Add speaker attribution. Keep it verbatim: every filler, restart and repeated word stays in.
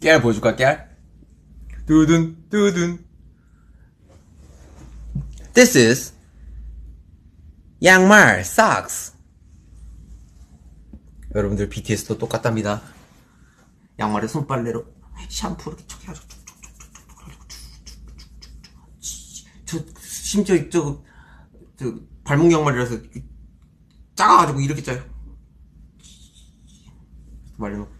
Speaker 1: 깨알 보여줄까, 깨알? 두둔, 두둔. This is 양말, socks. 여러분들 비티에스도 똑같답니다. 양말에 손빨래로 샴푸 이렇게 촉 해가지고 저 심지어 저, 저 발목 양말이라서 작아가지고 이렇게 짜요. 말려놓고